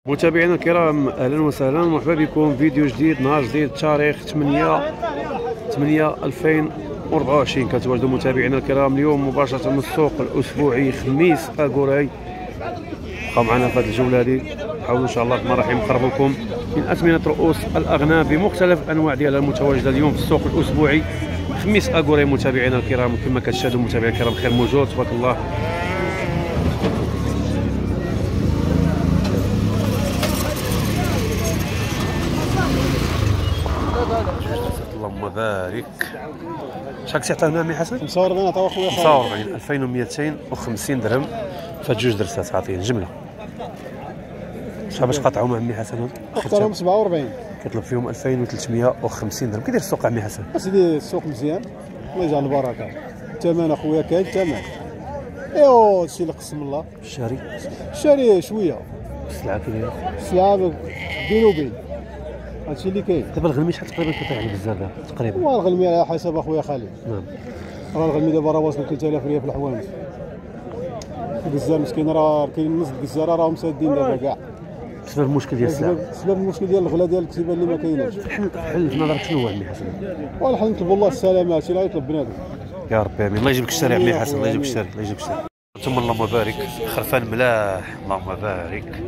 متابعينا الكرام، اهلا وسهلا ومرحبا بكم فيديو جديد، نهار جديد، تاريخ 8/8/2024. كتواجدوا متابعينا الكرام اليوم مباشره من السوق الاسبوعي خميس اغوراي. بقاو معنا في هذه الجوله هذه، نحاولوا ان شاء الله الرحمن الرحيم نقرب لكم من اثمنه رؤوس الاغنام بمختلف الانواع ديالها المتواجده اليوم في السوق الاسبوعي خميس اغوراي. متابعينا الكرام كما كتشاهدوا متابعينا الكرام، خير موجود تبارك الله. اللهم بارك. شحال كتعطينا عمي حسن؟ 45 عطاو خويا خالد. 45 2250 درهم فهاد جوج درسات عاطين جمله. شحال باش قطعهم عمي حسن؟ اختارهم 47 كيطلب فيهم 2350 درهم. كيدير السوق عمي حسن؟ اسيدي السوق مزيان، الله يجعل البركه. الثمن اخويا كاين الثمن. ايوا هادشي اللي قسم الله. الشاري شويه، السلعه كيدايره؟ السلعه بين وبين، هادشي اللي كاين. دابا الغلمي شحال تقريبا كيطيح على البزار دابا تقريبا؟ هو الغلمي على حسب اخويا خالد. نعم. راه الغلمي دابا راه واصل 3000 ريال في الحوانت. الجزار مسكين راه كاين نص الجزاره راهم سادين دابا كاع بسبب المشكل ديال السلعه، بسبب المشكل ديال الغلا ديال الكتيبه اللي ما كايناش. الحل في نظرك شنو هو عمي حسن؟ والحل نطلبوا الله السلامه، هادشي اللي غيطلب بنادم. يا ربي امين. الله يجيبك الشارع عمي حسن، الله يجيبك الشارع، الله يجيبك الشارع. ثم اللهم بارك. خرفان ملاح، اللهم بارك.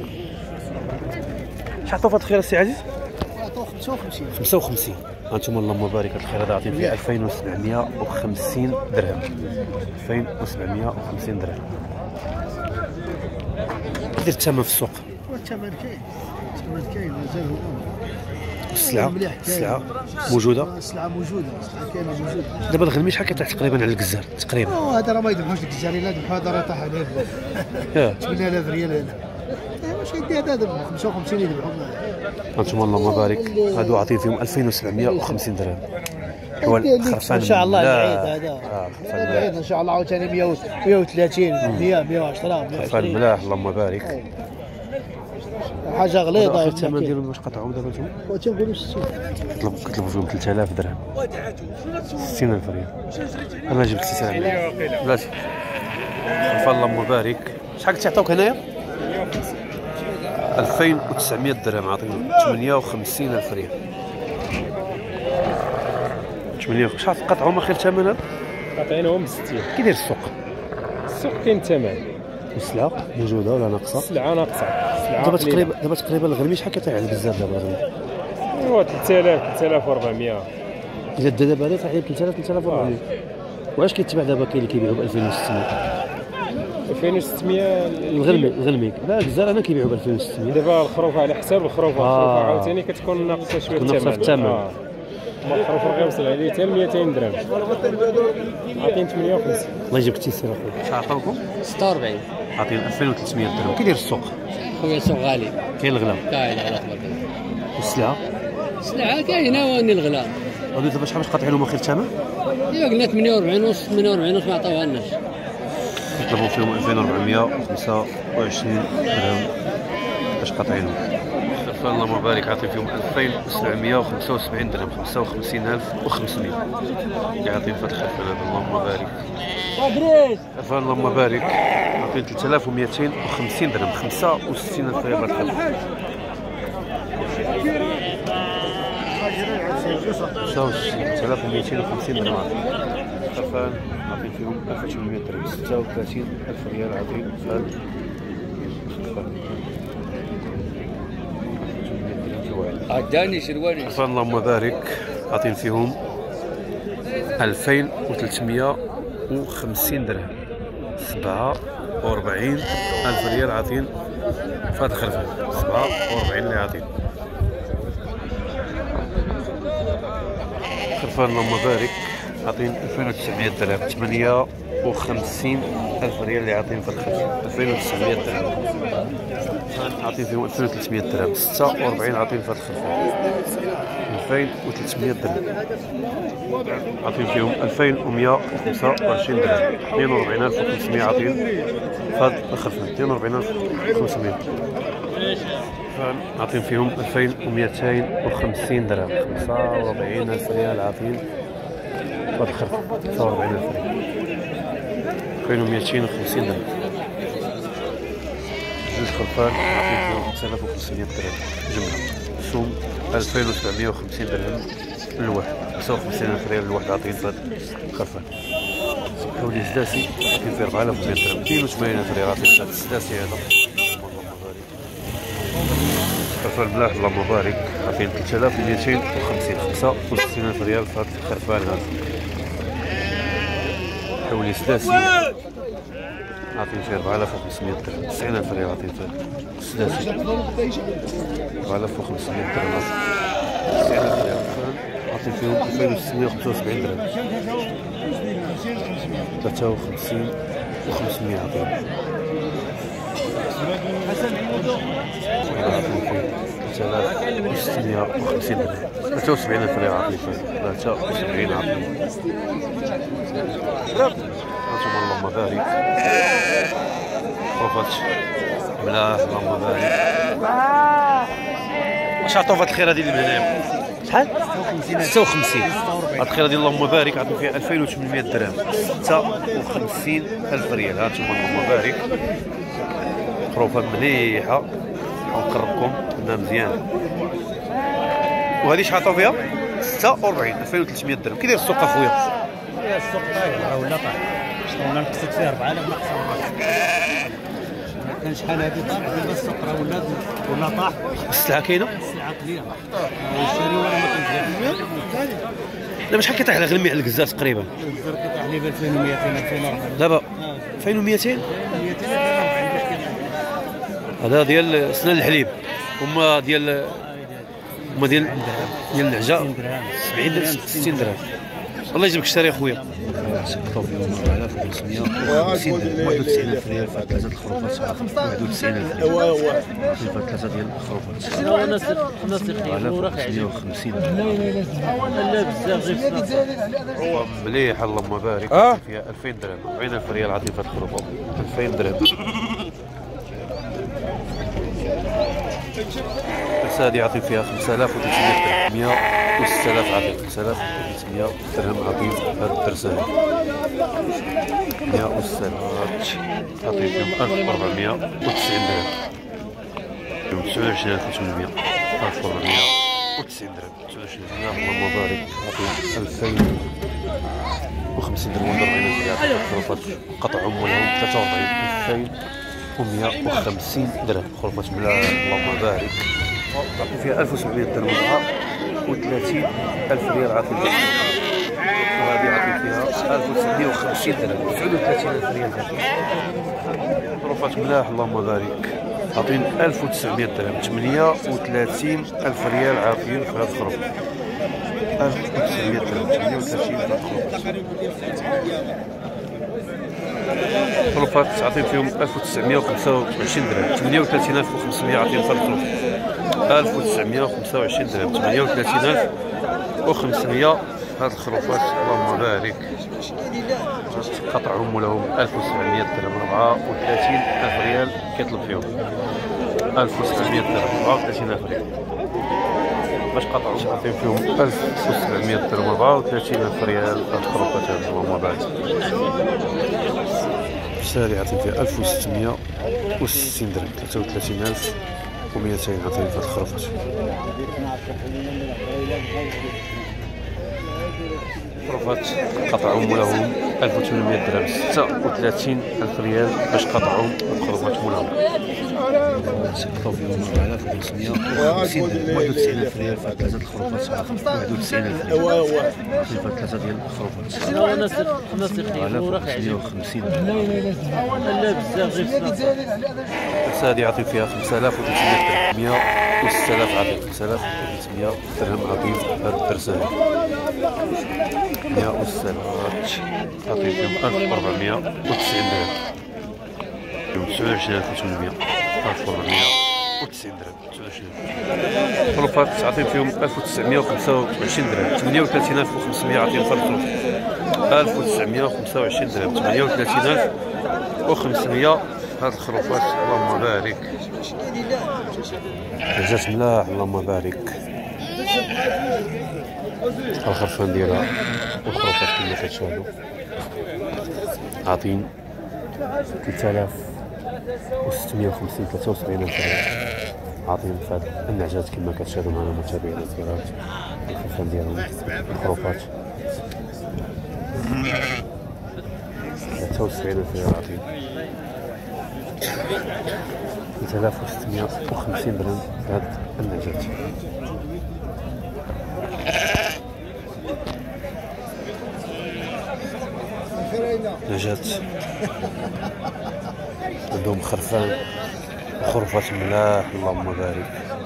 شحال عطاو في هاد الخير السي عزيز؟ عطاو 55. 55. هانتوما اللهم بارك. هاد الخير هذا عاطين فيه 2750 درهم. 2750 درهم. كيدير الثمن في السوق؟ الثمن كاين مازال هو. السلعة موجودة؟ السلعة موجودة، السلعة كاينة موجودة. دابا الغلمي شحال كيطيح تقريبا على الجزار تقريبا؟ هذا راه ما يذبحوش الجزاري، لا ذبحوا هذا راه طاح عليه 8000 ريال هنا. واش يدي هذا ذبحوا 55 يذبحوا. هانتوما اللهم بارك، هادو عاطين فيهم 2750 درهم. هو الخرفان ان شاء الله العيد هذا. العيد ان شاء الله عاوتاني 130 100 110 خرفان ملاح اللهم بارك. حاجه غليظه. الثمن ديالهم واش قطعوهم دابا نتوما؟ تنقولوا 60. كيطلبوا فيهم 3000 درهم، 60000 ريال. انا جبت 6000 بلاتي. خرفان اللهم بارك. شحال كتعطيوك هنايا؟ 2900 درهم عاطيهم 58000 ريال. 8 شحال قطعهم اخر ثمن هذا؟ قاطعينهم ب 60. كيداير السوق؟ السوق كاين الثمن. السلعه موجوده ولا ناقصه؟ السلعه ناقصه. دابا تقريبا الغلمي شحال كيطيح على بزاف دابا الغلمي؟ هو 3000 3400. الا دا دابا هذا طيح 3000 3400. واش كيتباع دابا؟ كاين اللي كيبيعوا ب 2600. 2600 الغلمي لا الجزار انا كيبيعوا ب 2600. دابا الخروفه على حساب الخروفه. عاوتاني كتكون ناقصه شويه في الثمن. الخروف غير وصل عليه حتى 200 درهم. عاطين 58. الله يجيبك التيسير اخويا. شحال عطاوكم؟ 46. عاطين 2300 درهم. كيداير السوق؟ خويا السوق غالي. كاين الغلا؟ كاين الغلا. والسلعه؟ السلعه كاينه واني الغلا. هادو دابا شحال باش قاطعينهم اخر ثمن؟ ايوا قلنا 48 ونص، 48 ونص ما عطاوهالناش. يطلبوا فيهم 2425 درهم باش قاطعينهم. اللهم بارك. عاطين فيهم 2775 درهم، 55500 عاطين في هذا الخرفان هذا. اللهم بارك. خرفان اللهم بارك. عاطين 3250 درهم، 65000 ريال هذا الخرفان. 3250 درهم عاطين. خرفان عاطين فيهم 1800 درهم، 36000 ريال عاطين في هذا الخرفان. عداني شرواني. خرفان اللهم بارك. عاطين فيهم 2350 درهم، 47000 ريال عاطين في هذا الخرفان. 47 اللي عاطين. خرفان اللهم بارك. عاطين 2900 درهم، 58,000 ريال اللي عاطين في الخرفان. 2900 درهم عاطين فيهم 2300 درهم، 46 عاطين في هذا الخرفان. 2300 درهم عاطين فيهم 2125 درهم، 42500 عاطين في هذا الخرفان. 42500 عاطين فيهم 2250 درهم، 45000 ريال عاطين في هذا الخرفان. 45000 ريال، 2250 درهم. الخرفان عطيهم 5500 درهم جمله. السوم 2750 درهم الواحد، 55000 ريال الواحد عاطين في هذا الخرفان. حولي السداسي عاطين في 4200 درهم، 82 ريال عاطين في هذا السداسي هذا. خرفان ملاح اللهم بارك عاطين 3250، 65000 ريال في هذا الخرفان هذا. حولي السداسي عاطين فيه 4500 درهم، 90000 ريال عاطين فيه السداسي، 4500 درهم، 90000 ريال عاطين فيهم 2675 درهم، 53 و500 عاطين. عاطين فيه 3650 درهم، 73000 ريال عاطين فيه، 73 عاطين. هانتوما اللهم بارك خروفات ملاح اللهم بارك. واش عطاو في هاد الخيره ديال هنايا شحال؟ 56. هاد الخيره ديال اللهم بارك عطاو فيها 2800 درهم، 56000 ريال. هانتوما اللهم بارك خروفات مليحه ونقربكم انها مزيانه. وهذه شحال عطاو فيها؟ 46 2300 درهم. كي داير السوق اخويا؟ السوق طايح ولا طاح؟ انا نقصد فيه 4000 نقص ما كان شحال هذه طاح دابا السوق راه ولا طاح. السلعه كاينه؟ السلعه قليله والشاري ولا ما كنتجيش. دابا شحال كيطيح لك الميع الكزار تقريبا؟ الكزار كيطيح لي ب 2200 2400 دابا 2200. هذا ديال سنان الحليب، هما ديال العجاء 70 60 درهم. الله يجيبك الشاري اخويا. 91000 ريال في ثلاثه الخروفات، 91000 ريال في ثلاثه ديال الخروفات. انا الناس يخيروا راه 150 لا بزاف غير مليح اللهم بارك. فيها 2000 درهم، 40000 ريال عاطين في هاد الخروفات، 2000 درهم. هذه عاطين فيها 5300 درهم، 16000 عاطين 5300 درهم عاطين هاد الدرسانة. 160 عاطين فيهم 1490 درهم، 29800 1490 درهم، 29 اللهم بارك عاطين 2050 درهم، 40000 ريال. خروفات قطع عمولهم 43 2150 درهم. خروفات ملاح اللهم بارك عاطين فيها 1700 درهم، 30000 ريال عاطين فيها. وهذه عاطين فيها 1950 درهم، 39000 ريال. خروفات ملاح اللهم بارك عاطين 1900 درهم، 38000 ريال عاطين في هذا الخروف. 1900 درهم، 38 خروفات عاطين فيهم 1925 درهم، 38500 عاطين في الخروف. 1925 درهم، 38500 هاد الخروفات اللهم بارك. قطع عمولهم 1700 درهم، 34000 ريال كيطلب فيهم. 1700 درهم، 34000 ريال باش قطعوا عاطين فيهم 1700 درهم، 34000 ريال هاد الخروفات هاد اللهم بارك. الساري عاطين فيها 1660 درهم، 33200 عاطين في هاد الخروفات. خروفات قطع عمولهم 1800 درهم، 36000 ريال باش قطعوا الخروفات مولهم. سقطوا فيهم 4550 درهم، 91000 ريال في ثلاثة الخروفات، 91000 ريال في ثلاثة ديال الخروفات. الناس يخيروا راه 150 لا بزاف غير هذه عاطين فيها 5300 درهم، 16000 عاطين 5300 درهم عاطين هاد الدرسانة. 160 عاطين فيهم 1490 درهم، 29800 1490 درهم، 29 خروفات عاطين فيهم 1925 درهم، 38500 عاطين في الخروف. 1925 درهم، 38500 هاد الخروفات اللهم بارك. جات ملاح اللهم بارك. الخرفان ديالها والخروفات كما كتشاهدوا عاطين 3000 650 73 ألف ريال عاطين في هاد النعجات كما كتشاهدوا معنا متابعينا الكرام. الخفان ديالهم الخروفات 73 ألف ريال عاطين 3650 درهم في هاد النعجات. نعجات عندهم خرفان وخرفات ملاح اللهم بارك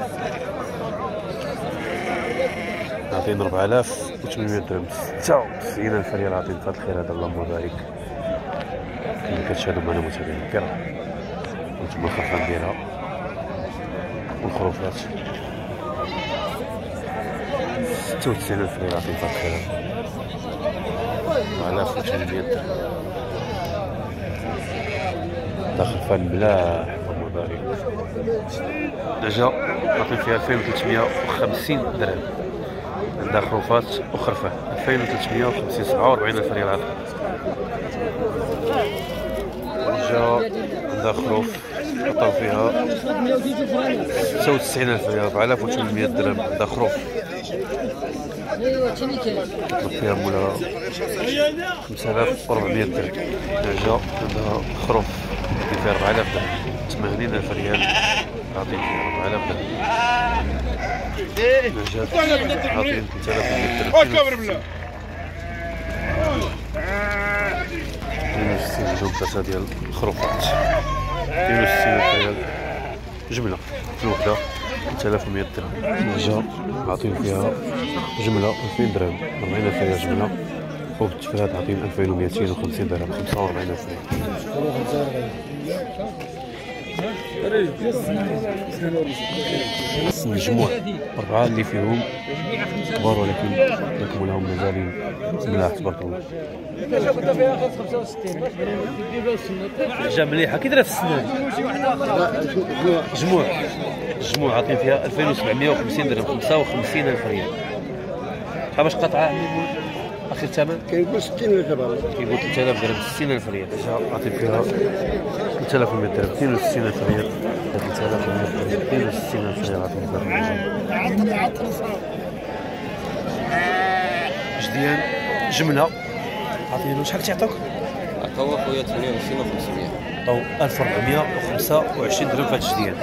عاطين 4800 درهم 96 ألف ريال عاطين في هاد الخير هذا اللهم بارك كما كتشاهدوا معنا متابعينا الكرام. هانتوما الخرفان ديالها والخروفات 96 ألف ريال عاطين في هاد الخير 4800 درهم داخل فان ملاح اللهم بارك. دجا عاطين فيها 2350 درهم عندها خروفات وخرفان 2350 47 ألف ريال عاطين. دجا عندها خروف عطاو فيها 96 ألف ريال 4800 درهم عندها خروف كتطلب فيها مولاها 5400 درهم. دجا عندها خروف فيها 4000 درهم 80 ألف ريال عاطين فيها 4000 درهم. نعجات عاطين 3000 درهم 62 جملة ديال الخروفات 62 ألف ريال جملة في الوحدة 3100 درهم. نعجة عاطين فيها جملة 2000 درهم 40 ألف ريال جملة فوق التفرات عاطين 2250 درهم 45 ألف ريال. المجموع 4 اللي فيهم كبار ولكن لكم لهم مازالين ملاح تبارك الله. جا مليحه كي دايره في السنان جموع عاطين فيها 2750 درهم 55 ألف ريال. شحال باش قطعه اخر ثمن؟ كيقول 60000 درهم كيقول 3000 درهم 60000 ريال. عاطين فيها 3100 درهم 62000 ريال 62000 ريال عاطين فيها جديان جمله عاطينو شحال تيعطوك؟ عطاو خويا 28500 عطاو 1425 درهم في هاد الجديان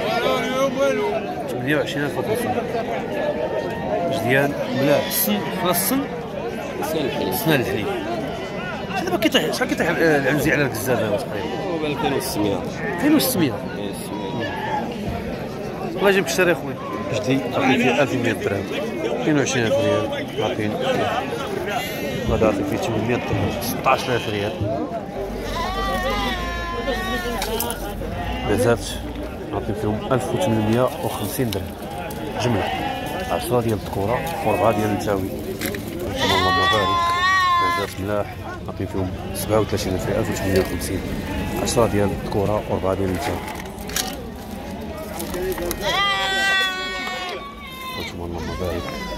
28500 جديان ملاح السن خلاص السن سنة الحليب. دابا كيطيح شحال كيطيح العنزي على الكزاز دابا تقريبا؟ هو 2600 2600 الله يجيب الشري اخويا جدي عاطين فيه 1100 درهم 22000 ريال عاطين هذا عاطين فيه 800 درهم 16000 ريال. مازالت عاطين فيهم 1850 درهم جملة 10 ديال الذكورة و4 ديال النتاوي اللهم بارك. مازالت ملاح عاطين فيهم 37000 ريال 1850 10 ديال الذكورة و4 ديال النتاوي اللهم بارك.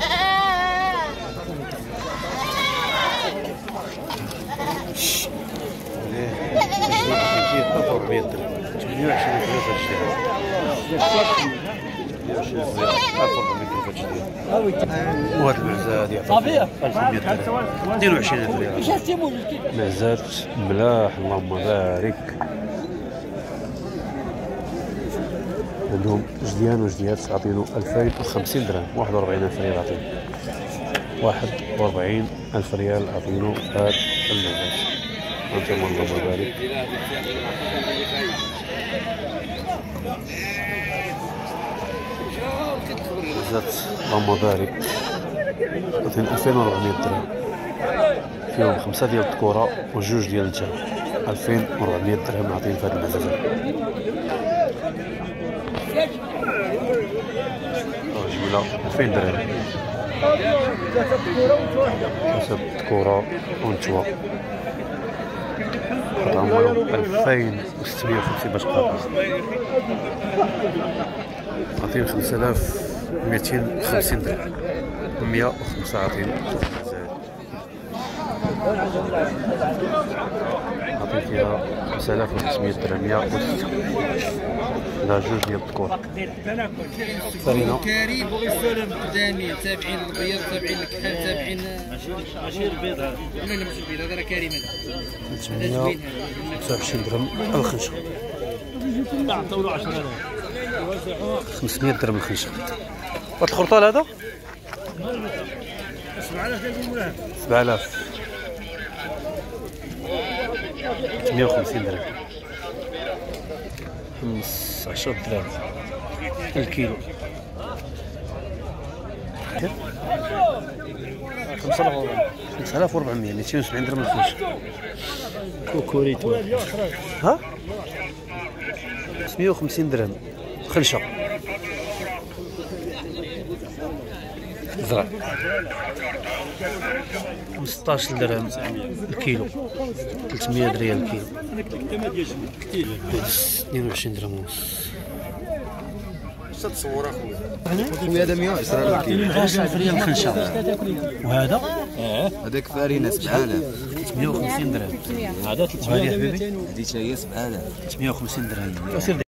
فيه 400 درهم 28 وهاد المعزة هادي عطاها 1100 درهم 22000 ريال. مازالت ملاح اللهم بارك. عندهم جديان وجديات عاطينو 2050 درهم 41000 ريال عاطينو 41000 ريال عاطينو هاد المعزة. انتم اللهم بارك. مازالت اللهم بارك عاطين 2400 درهم فيهم 5 ديال الذكورة وجوج ديال النتاوي 2400 درهم عاطين في هاد المعزة. جملة 2000 درهم حسب الذكورة ونتوى قطعهم 2650 باش قطعة عاطين 5250 درهم 105 عاطين. عطيت فيها 5500 درهم 106 لا جوج ديال الذكور. فرينة كريم بغي السلام قدامي تابعين البيض تابعين الكحل تابعين ماشي البيض هذا لا ماشي البيض هذا راه كريم هذا 829 درهم الخنشة 500 درهم الخنشة. هاد الخرطال هذا 7000 150 درهم 15 درهم الكيلو 5400 270 درهم الخنشة. كوكوريتو ها 150 درهم خنشة زرع 15 درهم الكيلو 300 ريال الكيلو 22 درهم ونص. تصور اخويا هذا 110 ريال الخنشة. وهذا هذاك فارينه 7000 350 درهم. هذا 300 وهذه حبيبي هذه هي 7000 350 درهم.